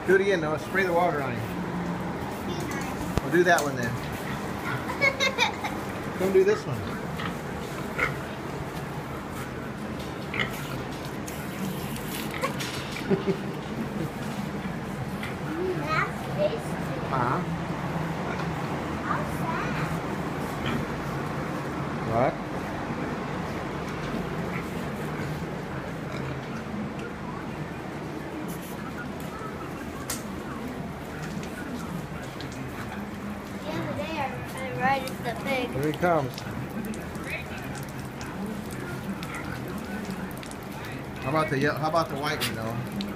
Do it again, Noah. Spray the water on him. We'll do that one then. Don't do this one. What? The other day I ride the pig. Here he comes. How about the white one, Noah?